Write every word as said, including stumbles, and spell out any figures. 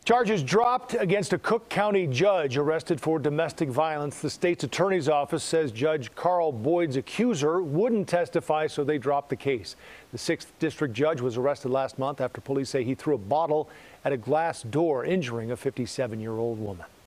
Charges dropped against a Cook County judge arrested for domestic violence. The state's attorney's office says Judge Carl Boyd's accuser wouldn't testify, so they dropped the case. The sixth district judge was arrested last month after police say he threw a bottle at a glass door, injuring a fifty-seven-year-old woman.